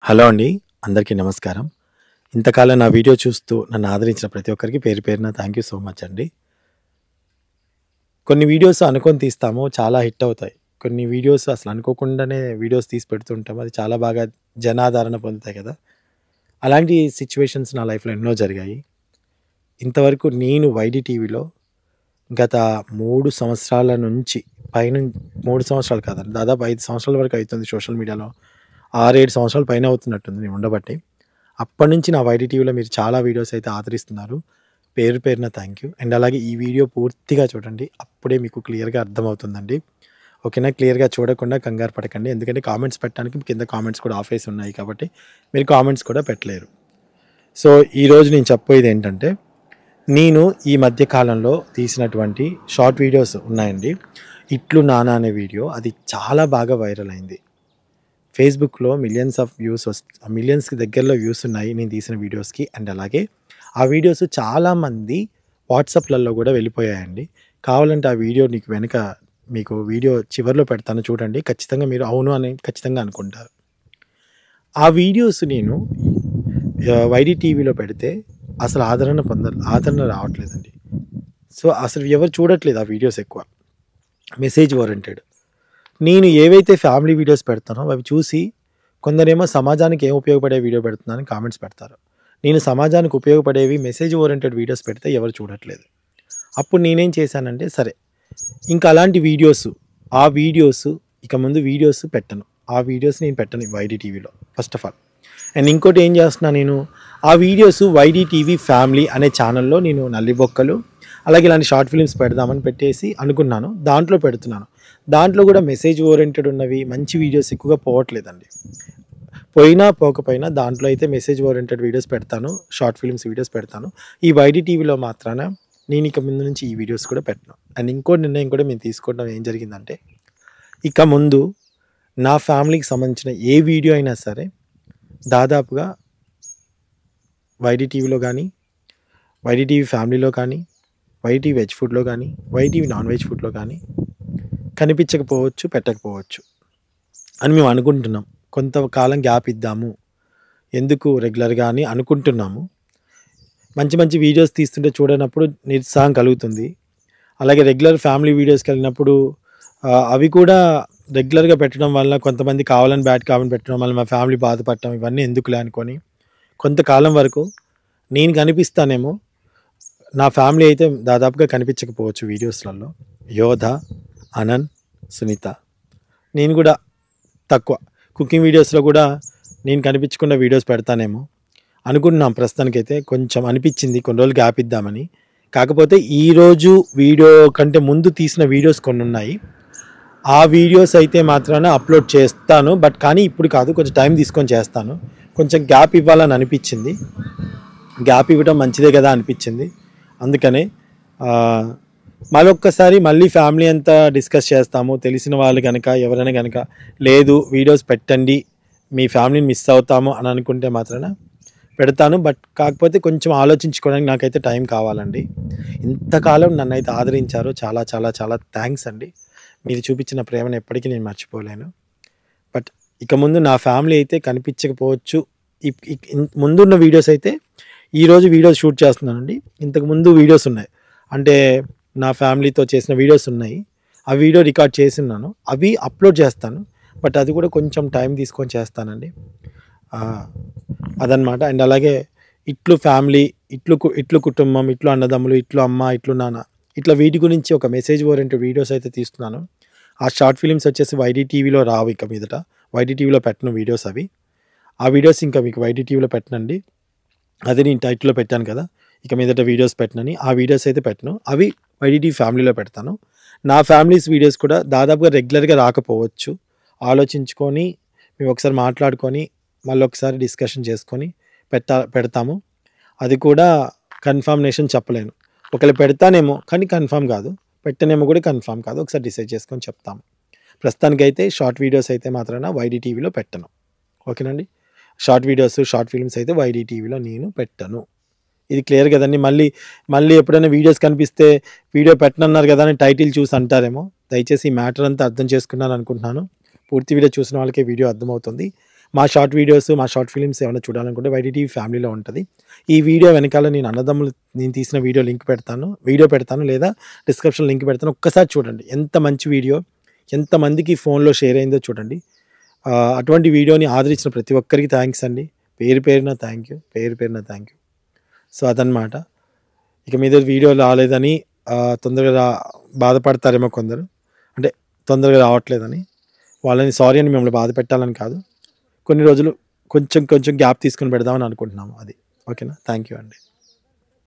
Hello అండి. అందరికీ నమస్కారం. ఇంతకాలం నా వీడియో చూస్తూ నన్ను ఆదరించిన ప్రతి ఒక్కరికి పేరు పేరున థ్యాంక్ యూ సో మచ్ అండి. కొన్ని వీడియోస్ అనుకోని తీస్తాము, చాలా హిట్ అవుతాయి. కొన్ని వీడియోస్ అసలు అనుకోకుండానే వీడియోస్ తీసి పెడుతుంటాం. అది చాలా బాగా జనాదరణ పొందుతాయి కదా! అలాంటి సిట్యుయేషన్స్ నా లైఫ్‌లో ఎన్నో జరిగాయి. ఇంతవరకు నేను వైడి టీవీలో గత 3 సంవత్సరాల నుంచి 3 సంవత్సరాలు కాదండి, దాదాపు 5 సంవత్సరాల వరకు అయితుంది సోషల్ మీడియాలో. 6, 7 సంవత్సరాల పైనే అవుతున్నట్టుంది నేను ఉండబట్టి. అప్పటినుంచి నా వైడి టీవీలో మీరు చాలా వీడియోస్ అయితే ఆదరిస్తున్నారు. పేరు పేరున థ్యాంక్ యూ. అండ్ అలాగే ఈ వీడియో పూర్తిగా చూడండి. అప్పుడే మీకు క్లియర్‌గా అర్థమవుతుందండి. ఓకేనా? క్లియర్‌గా చూడకుండా కంగారు పడకండి. ఎందుకంటే కామెంట్స్ పెట్టడానికి కింద కామెంట్స్ కూడా ఆఫేసి ఉన్నాయి కాబట్టి మీరు కామెంట్స్ కూడా పెట్టలేరు. సో, ఈరోజు నేను చెప్పబోయేది ఏంటంటే, నేను ఈ మధ్య కాలంలో తీసినటువంటి షార్ట్ వీడియోస్ ఉన్నాయండి. 'ఇట్లు నాన్న' అనే వీడియో అది చాలా బాగా వైరల్ అయింది. ఫేస్‌బుక్‌లో మిలియన్స్‌కి దగ్గరలో వ్యూస్ ఉన్నాయి నేను తీసిన వీడియోస్‌కి. అండ్ అలాగే ఆ వీడియోస్ చాలామంది వాట్సాప్‌లలో కూడా వెళ్ళిపోయాయండి. కావాలంటే ఆ వీడియో మీకు వీడియో చివరిలో పెడతాను చూడండి. ఖచ్చితంగా మీరు అవును అని ఖచ్చితంగా అనుకుంటారు. ఆ వీడియోస్ నేను వైడి టీవీలో పెడితే అసలు ఆదరణ రావట్లేదండి. సో, అసలు ఎవరు చూడట్లేదు ఆ వీడియోస్ ఎక్కువ. Message oriented. నేను ఏవైతే ఫ్యామిలీ వీడియోస్ పెడతానో అవి చూసి కొందరేమో సమాజానికి ఏం ఉపయోగపడే వీడియో పెడుతున్నానని కామెంట్స్ పెడతారు. నేను సమాజానికి ఉపయోగపడేవి మెసేజ్ ఓరియెంటెడ్ వీడియోస్ పెడితే ఎవరు చూడట్లేదు. అప్పుడు నేనేం చేశానంటే, సరే ఇంకా అలాంటి ఆ వీడియోస్ ఇక ముందు వీడియోస్ పెట్టను. ఆ వీడియోస్ నేను పెట్టను వైడి టీవీలో ఫస్ట్ ఆఫ్ ఆల్. అండ్ ఇంకోటి ఏం చేస్తున్నా, నేను ఆ వీడియోస్ వైడి టీవీ ఫ్యామిలీ అనే ఛానల్లో నేను నల్లిబొక్కలు అలాగే ఇలాంటి షార్ట్ ఫిల్మ్స్ పెడదామని పెట్టేసి అనుకున్నాను. దాంట్లో పెడుతున్నాను. దాంట్లో కూడా మెసేజ్ ఓరియెంటెడ్ ఉన్నవి మంచి వీడియోస్ ఎక్కువగా పోవట్లేదండి. పోకపోయినా దాంట్లో అయితే మెసేజ్ ఓరియెంటెడ్ వీడియోస్ పెడతాను. షార్ట్ ఫిల్మ్స్ వీడియోస్ పెడతాను. ఈ వైడి టీవీలో మాత్రాన నేను ఇక ముందు నుంచి ఈ వీడియోస్ కూడా పెట్టను. అండ్ ఇంకో నిర్ణయం కూడా మేము తీసుకోవడం ఏం జరిగిందంటే, ఇక ముందు నా ఫ్యామిలీకి సంబంధించిన ఏ వీడియో అయినా సరే దాదాపుగా వైడి టీవీలో కానీ, వైడి టీవీ ఫ్యామిలీలో కానీ, వైడి టీవీ వెజ్ ఫుడ్లో కానీ, వైడి టీవీ నాన్ వెజ్ ఫుడ్లో కానీ కనిపించకపోవచ్చు, పెట్టకపోవచ్చు అని మేము అనుకుంటున్నాం. కొంతకాలం గ్యాప్ ఇద్దాము, ఎందుకు రెగ్యులర్గా అని అనుకుంటున్నాము. మంచి మంచి వీడియోస్ తీస్తుంటే చూడనప్పుడు నిరుత్సాహం కలుగుతుంది. అలాగే రెగ్యులర్ ఫ్యామిలీ వీడియోస్కి వెళ్ళినప్పుడు అవి కూడా రెగ్యులర్గా పెట్టడం వల్ల కొంతమంది కావాలని బ్యాడ్ కామెంట్ పెట్టడం వల్ల మా ఫ్యామిలీ బాధపడటం ఇవన్నీ ఎందుకులే అనుకొని కొంతకాలం వరకు నేను కనిపిస్తానేమో, నా ఫ్యామిలీ అయితే దాదాపుగా కనిపించకపోవచ్చు వీడియోస్లలో. యోధ, అనంత్, సునీత, నేను కూడా తక్కువ కుకింగ్ వీడియోస్లో కూడా నేను కనిపించకుండా వీడియోస్ పెడతానేమో అనుకుంటున్నాం. ప్రస్తుతానికైతే కొంచెం అనిపించింది కొన్ని రోజులు గ్యాప్ ఇద్దామని. కాకపోతే ఈరోజు వీడియో కంటే ముందు తీసిన వీడియోస్ కొన్ని ఉన్నాయి. ఆ వీడియోస్ అయితే మాత్రాన అప్లోడ్ చేస్తాను. కానీ ఇప్పుడు కాదు, కొంచెం టైం తీసుకొని చేస్తాను. కొంచెం గ్యాప్ ఇవ్వాలని అనిపించింది. గ్యాప్ ఇవ్వడం మంచిదే కదా అనిపించింది. అందుకనే మళ్ళీ ఫ్యామిలీ అంతా డిస్కస్ చేస్తాము. తెలిసిన వాళ్ళు కనుక ఎవరైనా కనుక లేదు వీడియోస్ పెట్టండి, మీ ఫ్యామిలీని మిస్ అవుతాము అని అనుకుంటే మాత్రాన పెడతాను. కాకపోతే కొంచెం ఆలోచించుకోవడానికి నాకైతే టైం కావాలండి. ఇంతకాలం నన్ను అయితే ఆదరించారు. చాలా చాలా చాలా థ్యాంక్స్ అండి. మీరు చూపించిన ప్రేమను ఎప్పటికీ నేను మర్చిపోలేను. ఇక ముందు నా ఫ్యామిలీ అయితే కనిపించకపోవచ్చు. ముందున్న వీడియోస్ అయితే ఈరోజు వీడియోస్ షూట్ చేస్తున్నానండి. ఇంతకుముందు వీడియోస్ ఉన్నాయి, అంటే నా ఫ్యామిలీతో చేసిన వీడియోస్ ఉన్నాయి. ఆ వీడియో రికార్డ్ చేస్తున్నాను, అవి అప్లోడ్ చేస్తాను. అది కూడా కొంచెం టైం తీసుకొని చేస్తానండి. అదనమాట. అండ్ అలాగే ఇట్లు ఫ్యామిలీ, ఇట్లు కుటుంబం, ఇట్లు అన్నదమ్ములు, ఇట్లు అమ్మ, ఇట్లు నాన్న, ఇట్లా వీటి గురించి ఒక మెసేజ్ ఓరియంటెడ్ వీడియోస్ అయితే తీస్తున్నాను. ఆ షార్ట్ ఫిలిమ్స్ వచ్చేసి వైడి టీవీలో రావు. ఇక మీదట వైడి టీవీలో పెట్టను వీడియోస్ అవి. ఆ వీడియోస్ ఇంకా మీకు వైడి టీవీలో పెట్టనండి. అదే నేను టైటిల్లో పెట్టాను కదా, ఇక మీదట వీడియోస్ పెట్టనని. ఆ వీడియోస్ అయితే పెట్టను, అవి వైడి టీవీ ఫ్యామిలీలో పెడతాను. నా ఫ్యామిలీస్ వీడియోస్ కూడా దాదాపుగా రెగ్యులర్గా రాకపోవచ్చు. ఆలోచించుకొని మేము ఒకసారి మాట్లాడుకొని మళ్ళీ ఒకసారి డిస్కషన్ చేసుకొని పెడతాము. అది కూడా కన్ఫర్మేషన్ చెప్పలేను. ఒకవేళ పెడతానేమో కానీ కన్ఫర్మ్ కాదు, పెట్టనేమో కూడా కన్ఫర్మ్ కాదు. ఒకసారి డిసైడ్ చేసుకొని చెప్తాము. ప్రస్తుతానికైతే షార్ట్ వీడియోస్ అయితే మాత్రాన వైడి టీవీలో పెట్టను. ఓకేనండి. షార్ట్ వీడియోస్, షార్ట్ ఫిల్మ్స్ అయితే వైడి టీవీలో నేను పెట్టను. ఇది క్లియర్ కదండి. మళ్ళీ ఎప్పుడైనా వీడియోస్ కనిపిస్తే వీడియో పెట్టనన్నారు కదా అని టైటిల్ చూసి అంటారేమో. దయచేసి ఈ మ్యాటర్ అంతా అర్థం చేసుకున్నాను అనుకుంటున్నాను. పూర్తి వీడియో చూసిన వాళ్ళకే వీడియో అర్థమవుతుంది. మా షార్ట్ వీడియోస్, మా షార్ట్ ఫిలిమ్స్ ఏమైనా చూడాలనుకుంటే వైటీటీవీ ఫ్యామిలీలో ఉంటుంది. ఈ వీడియో వెనకాల నేను తీసిన వీడియో లింక్ పెడతాను లేదా డిస్క్రిప్షన్ లింక్ పెడతాను. ఒక్కసారి చూడండి. ఎంత మంచి వీడియో, ఎంతమందికి ఫోన్లో షేర్ అయిందో చూడండి. అటువంటి వీడియోని ఆదరించిన ప్రతి ఒక్కరికి థ్యాంక్స్ అండి. పేరు పేరున థ్యాంక్ యూ. సో అదనమాట. ఇక మీద వీడియో రాలేదని తొందరగా బాధపడతారేమో కొందరు, అంటే తొందరగా రావట్లేదని. వాళ్ళని సారీ అని మిమ్మల్ని బాధ పెట్టాలని కాదు, కొన్ని రోజులు కొంచెం గ్యాప్ తీసుకొని పెడదామని అనుకుంటున్నాము. అది ఓకేనా. థ్యాంక్ యూ అండి.